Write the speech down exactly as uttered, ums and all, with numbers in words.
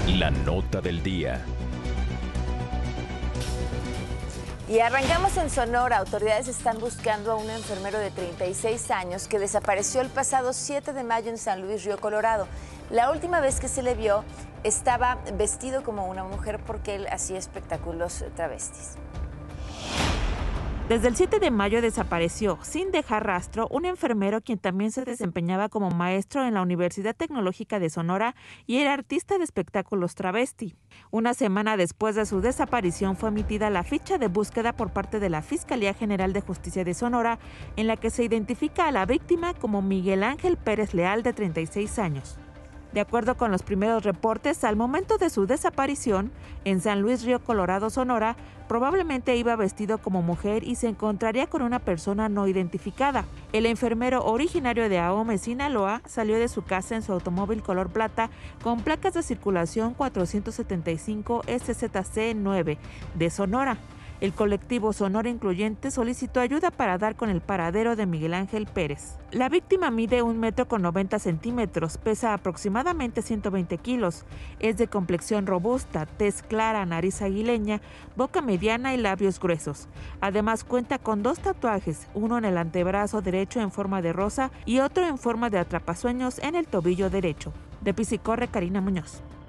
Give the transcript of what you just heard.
La nota del día. Y arrancamos en Sonora. Autoridades están buscando a un enfermero de treinta y seis años que desapareció el pasado siete de mayo en San Luis Río Colorado. La última vez que se le vio estaba vestido como una mujer porque él hacía espectáculos travestis. Desde el siete de mayo desapareció, sin dejar rastro, un enfermero quien también se desempeñaba como maestro en la Universidad Tecnológica de Sonora y era artista de espectáculos travesti. Una semana después de su desaparición fue emitida la ficha de búsqueda por parte de la Fiscalía General de Justicia de Sonora, en la que se identifica a la víctima como Miguel Ángel Pérez Leal, de treinta y seis años. De acuerdo con los primeros reportes, al momento de su desaparición, en San Luis Río Colorado, Sonora, probablemente iba vestido como mujer y se encontraría con una persona no identificada. El enfermero originario de Ahome, Sinaloa, salió de su casa en su automóvil color plata con placas de circulación cuatrocientos setenta y cinco S Z C nueve de Sonora. El colectivo Sonora Incluyente solicitó ayuda para dar con el paradero de Miguel Ángel Pérez. La víctima mide un metro con noventa centímetros, pesa aproximadamente ciento veinte kilos, es de complexión robusta, tez clara, nariz aguileña, boca mediana y labios gruesos. Además cuenta con dos tatuajes, uno en el antebrazo derecho en forma de rosa y otro en forma de atrapasueños en el tobillo derecho. De Pisicorre, Karina Muñoz.